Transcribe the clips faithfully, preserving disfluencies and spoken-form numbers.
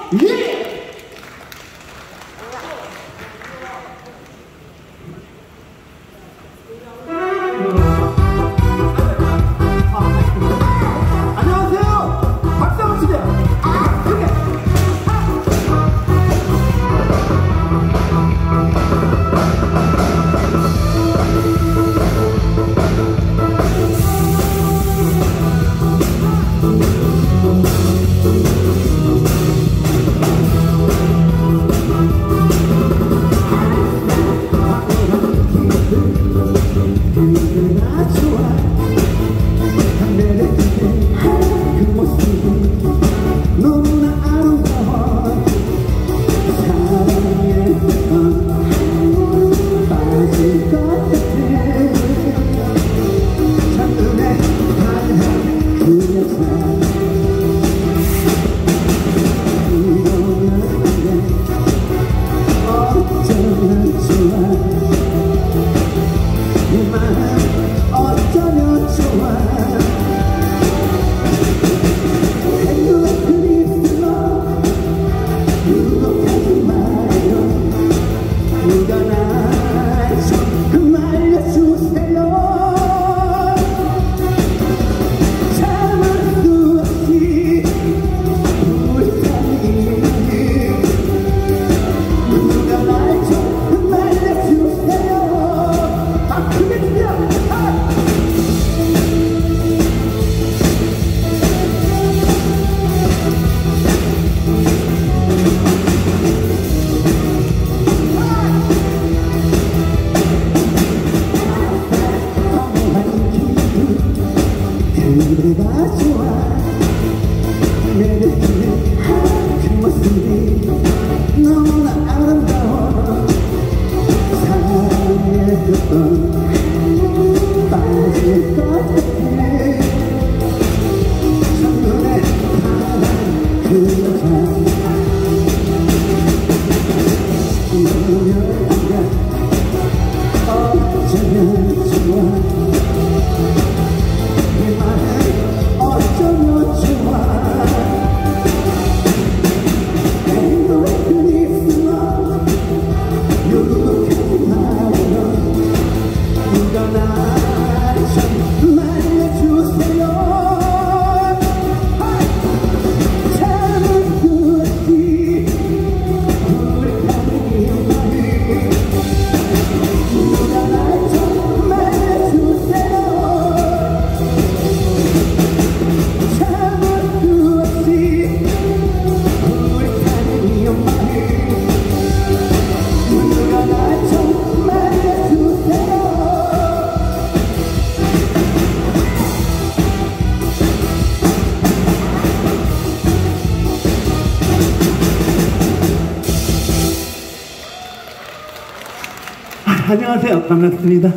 예! 안녕하세요. 반갑습니다.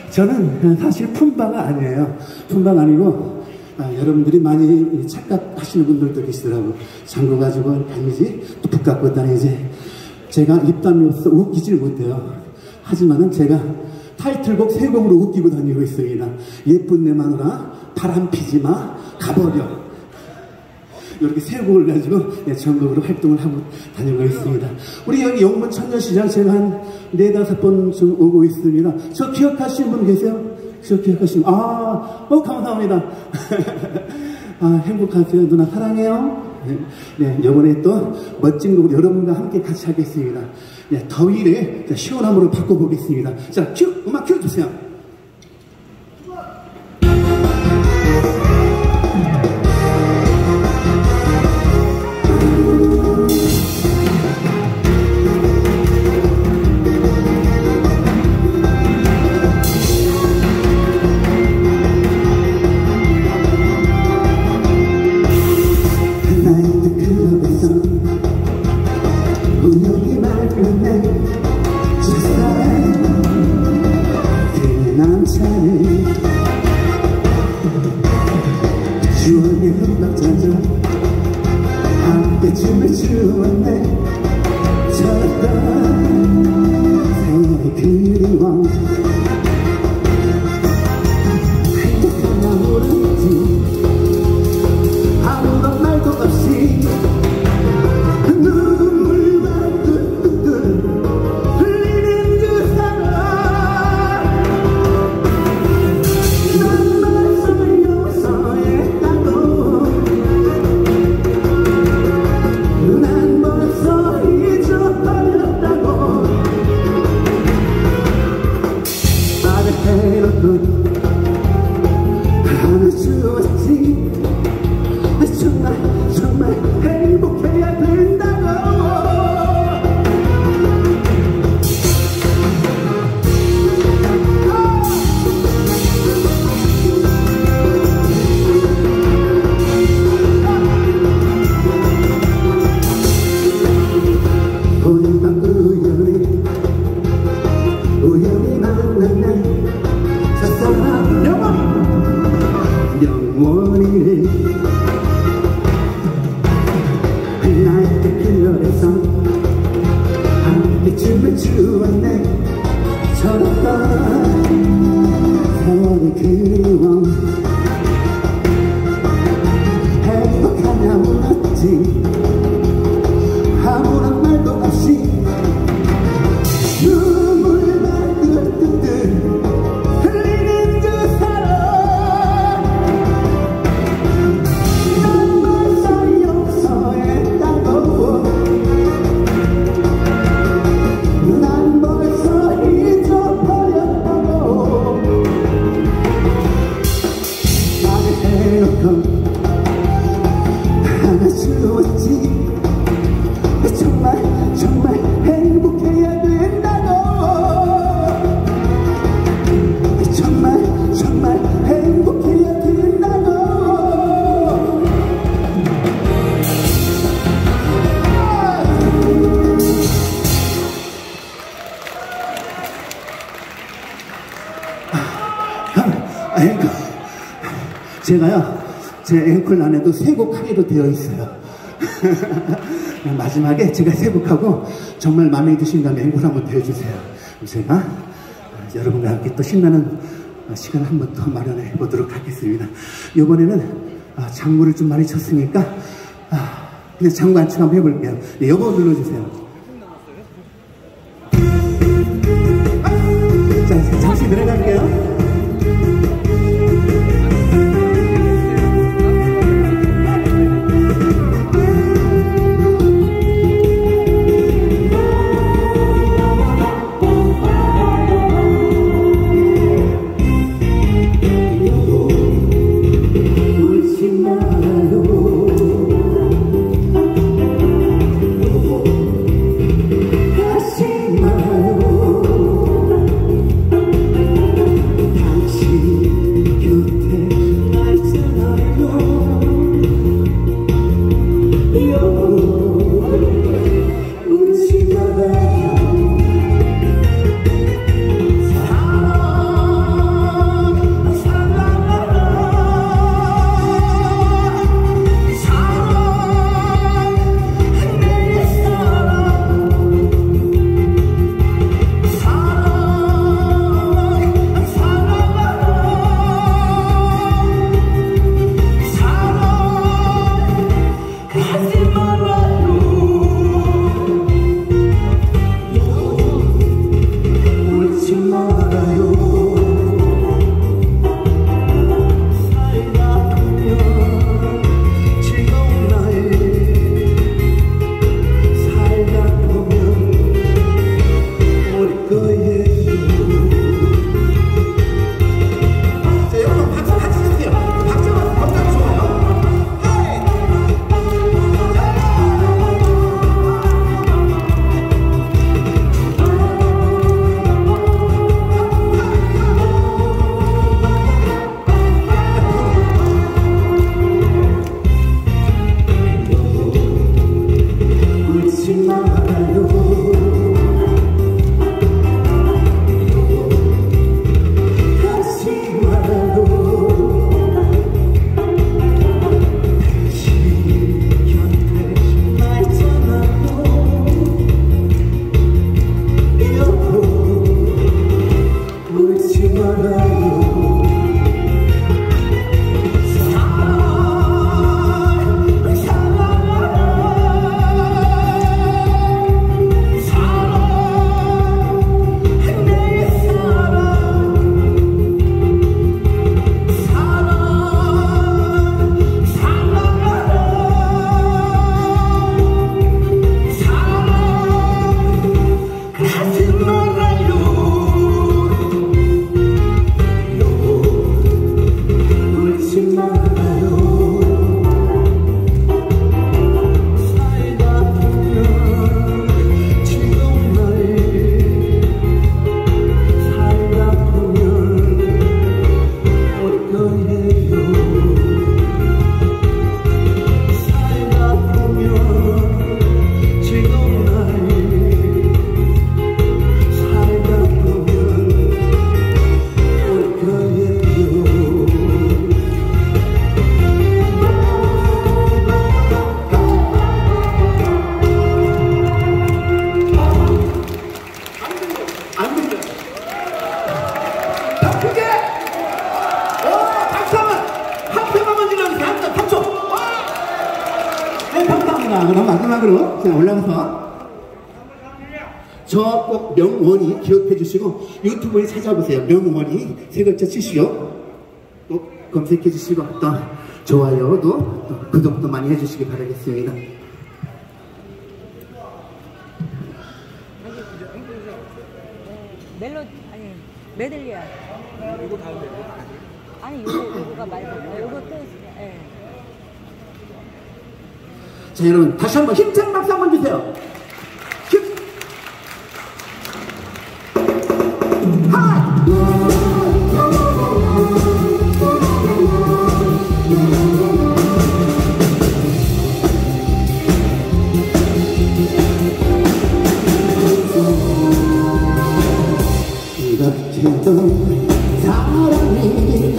저는 사실 품바가 아니에요. 품바가 아니고 아, 여러분들이 많이 착각하시는 분들도 계시더라고요. 장구 가지고 다니지 또 북 갖고 다니지. 제가 입담으로서 웃기질 못해요. 하지만은 제가 타이틀곡 세 곡으로 웃기고 다니고 있습니다. 예쁜 내 마누라, 바람 피지마, 가버려. 이렇게 세 곡을 가지고 예, 전국으로 활동을 하고 다니고 있습니다. 우리 여기 영문 천년시장 제가 한 네다섯 번 좀 오고 있습니다. 저 기억하시는 분 계세요? 저 기억하시는 분? 아, 어, 감사합니다. 아, 행복하세요. 누나 사랑해요. 네, 네, 이번에 또 멋진 곡을 여러분과 함께 같이 하겠습니다. 네, 더위를 시원함으로 바꿔보겠습니다. 자, 큐! 음악 큐 주세요. 주원의 흠뻑 젖어 함께 춤을 추었네. 졌던 새의 그리워 행복하냐 모르지 아무런 말도 없이 주었네 저렇던 세월의 그리움 행복하냐 물었지 아무런 말도 없이 눈물만 뚝뚝뚝 흘리는 두 사람 난 벌써 용서했다고 난 벌써 잊어버렸다고 말을 해놓고 안아주었지 정말 정말 행복해야 된다고 정말 정말 행복해야 된다고 아, 앵콜 제가요 제 앵콜 안에도 세 곡 하기로 되어 있어요. 마지막에 제가 세 곡하고 정말 마음에 드신다면 앵콜 한번 더 해주세요. 제가 여러분과 함께 또 신나는 시간 한 번 더 마련해 보도록 하겠습니다. 이번에는 장구를 좀 많이 쳤으니까 그냥 장구 한 춤 한번 해볼게요. 네, 요거 눌러주세요. 자, 잠시 들어갈게요. 울지 마요. 그럼 마지막으로 자, 올라가서 저 꼭 명원이 기억해 주시고 유튜브에 찾아보세요. 명원이 세 글자 치시고 또 검색해 주시고 또 좋아요도 또 구독도 많이 해주시기 바라겠습니다. 멜로디 아니 메들리야. 이거 다음에 아니 이거 이거가 말고 이거 또 예. 자 여러분 다시 한번 힘찬 박수 한번 주세요. 힘. 하. 이렇게도 사랑이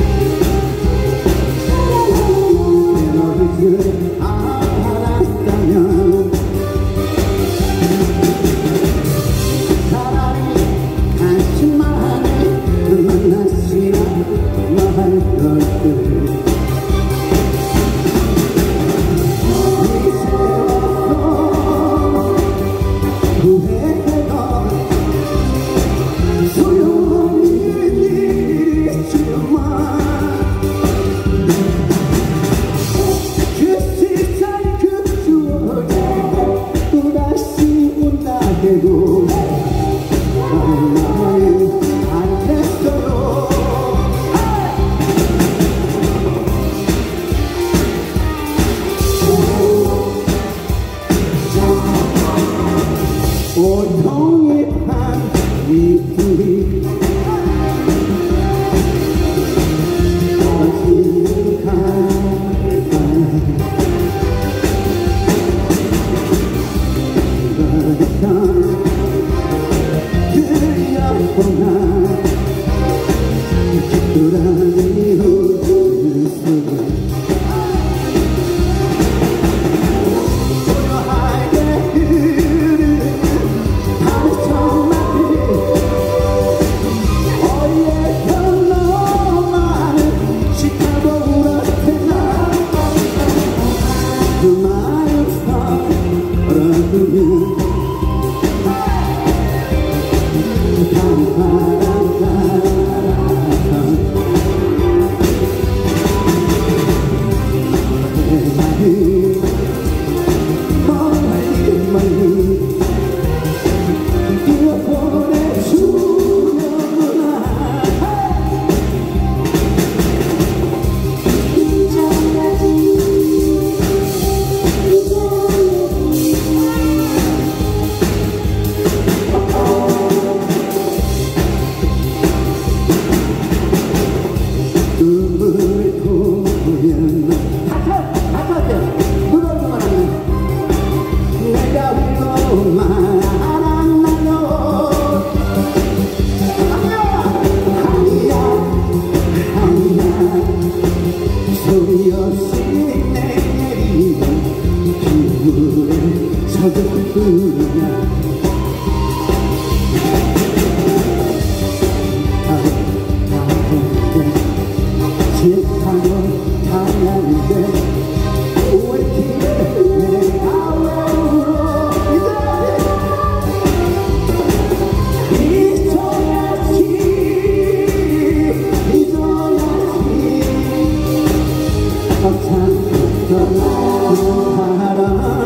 멜로디를 알았다면 차라리 한심만에 만났으나 뭐할 것들 이제와서 후회해도 소용없는 일이지만 그 세상 그 추억에 또다시 온다 해도 나는 안 됐어요. 온통이 한 이들이 다시 갈까요? 그랬던 들려보나 기쁘라니 웃는 소리 고요하게 흐르는 하루 정말이 어디에서 너만은 시카고 울었대나 그 마음속 얼어두면 다른 바람 따라서 내 말이 멀리 멀리 눈물을 보면 내가 위로만 안 나요. 아니야 아니야 소리 없이 내리는 비물에 젖어들으냐 지하고 달라는데 왜 길에 내가 왜 울어 잊어야지 잊어야지 어차피 바람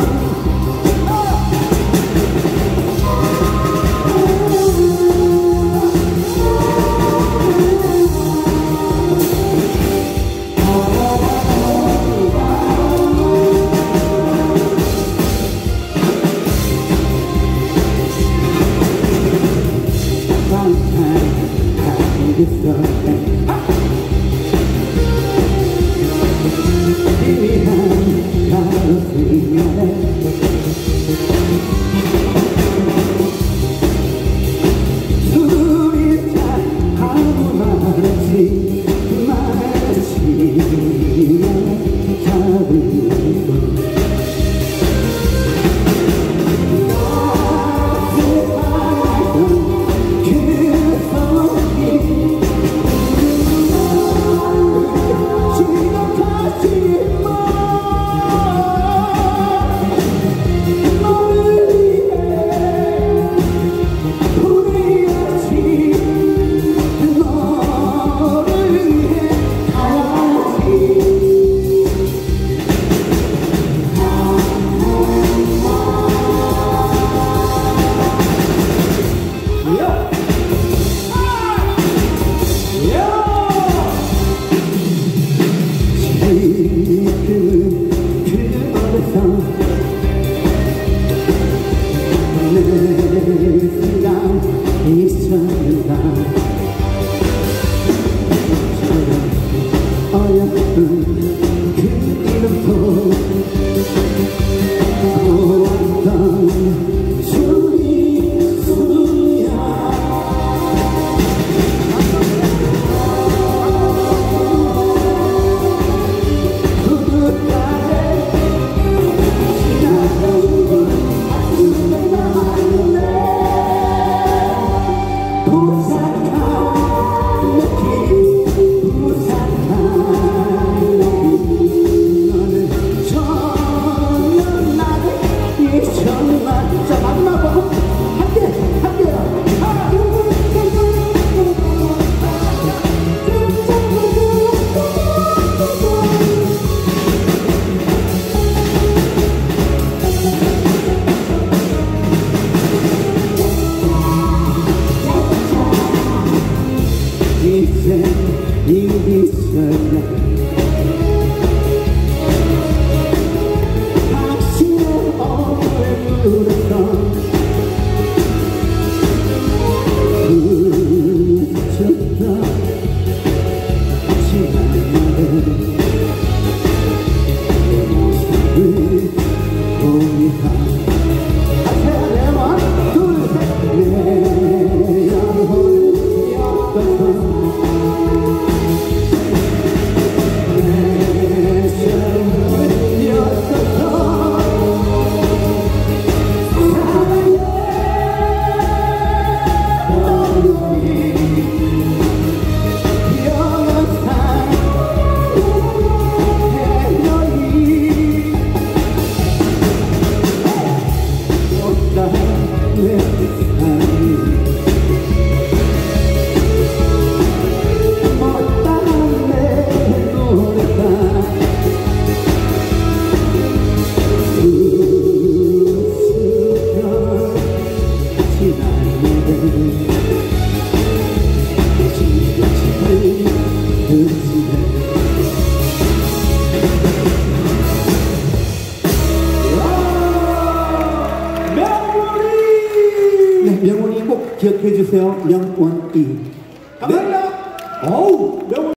희미한 가로 수면에 술이 다 아무 말 없이 마시며 잡으고 따뜻하던 그 손이 이제 이 있어야 당신의 얼굴에서 그쳤다 지나가는 내 모습을 보니까 명훈이 꼭 기억해 주세요. 명원이. 감사합니다. 네. 어우, 명훈.